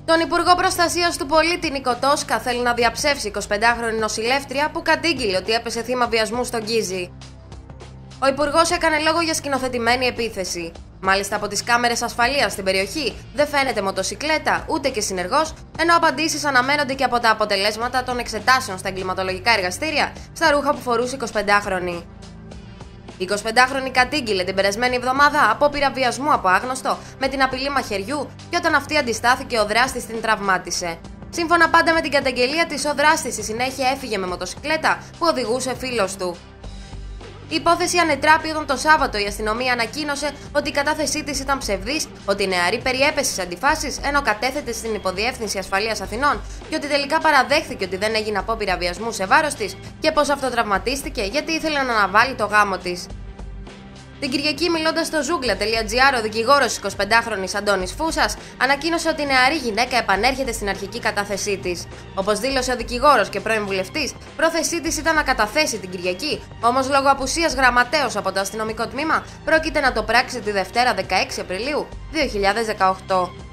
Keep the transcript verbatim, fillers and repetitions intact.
Τον Υπουργό Προστασίας του Πολίτη Νίκο Τόσκα θέλει να διαψεύσει εικοσιπεντάχρονη νοσηλεύτρια που κατήγγειλε ότι έπεσε θύμα βιασμού στον Γκίζη. Ο Υπουργός έκανε λόγο για σκηνοθετημένη επίθεση. Μάλιστα, από τις κάμερες ασφαλείας στην περιοχή δεν φαίνεται μοτοσικλέτα ούτε και συνεργός, ενώ απαντήσεις αναμένονται και από τα αποτελέσματα των εξετάσεων στα εγκληματολογικά εργαστήρια στα ρούχα που φορούσε η εικοσιπεντάχρονη. Η εικοσιπεντάχρονη κατήγγειλε την περασμένη εβδομάδα απόπειρα βιασμού από άγνωστο με την απειλή μαχαιριού και όταν αυτή αντιστάθηκε, ο δράστης την τραυμάτισε. Σύμφωνα πάντα με την καταγγελία της, ο δράστης στη συνέχεια έφυγε με μοτοσικλέτα που οδηγούσε φίλος του. Η υπόθεση ανετράπη όταν το Σάββατο η αστυνομία ανακοίνωσε ότι η κατάθεσή της ήταν ψευδής, ότι η νεαρή περιέπεσε σε αντιφάσεις ενώ κατέθετε στην Υποδιεύθυνση Ασφαλείας Αθηνών και ότι τελικά παραδέχθηκε ότι δεν έγινε απόπειρα βιασμού σε βάρος της και πως αυτοτραυματίστηκε γιατί ήθελε να αναβάλει το γάμο της. Την Κυριακή, μιλώντας στο ζούγκλα τελεία τζι άρ, ο δικηγόρος της εικοσιπεντάχρονης Αντώνης Φούσας ανακοίνωσε ότι η νεαρή γυναίκα επανέρχεται στην αρχική κατάθεσή της. Όπως δήλωσε ο δικηγόρος και πρώην βουλευτής, πρόθεσή της ήταν να καταθέσει την Κυριακή, όμως λόγω απουσίας γραμματέως από το αστυνομικό τμήμα πρόκειται να το πράξει τη Δευτέρα δεκαέξι Απριλίου δύο χιλιάδες δεκαοκτώ.